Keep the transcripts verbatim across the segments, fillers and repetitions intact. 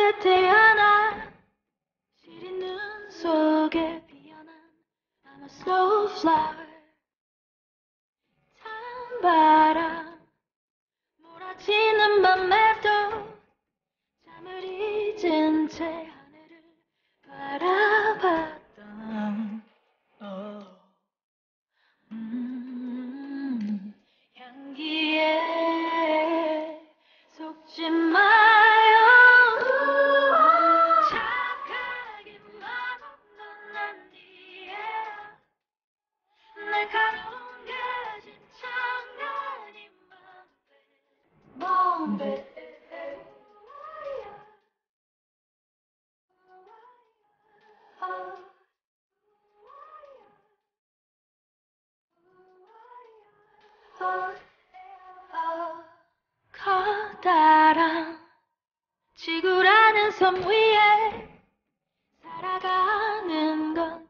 하얗게 태어나 시린 눈 속에 피어난 I'm a slow flower. 찬바람 몰아치는 밤에도 잠을 잊은 채 하늘을 바라봤던 oh. 음, 향기에 속지 마요. 착하기만 없던 아니에요. 날카로운 가진 장난이 맘배 커다란 지구라는 섬 위에 살아가는 건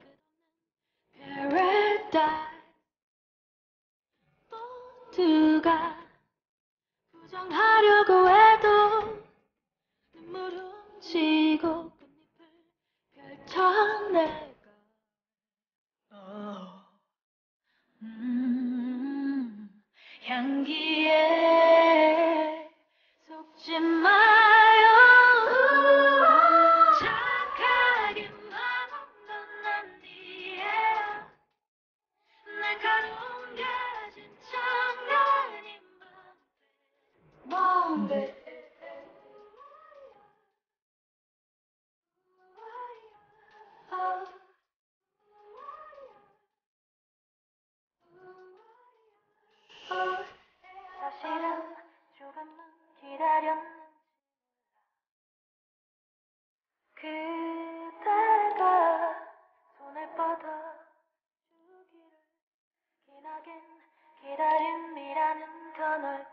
paradise. 모두가 부정하려고 해도 눈물 훔치고 꽃잎을 펼쳐내가 oh. 음, 향기에 속지 마요. 착하기만 없던 아니에요. 날카로운 가진 장난이 맘배 사실은 조금만 기다렸는지 그대가 손을 뻗어주기를. 기나긴 기다림이라는 더 넓은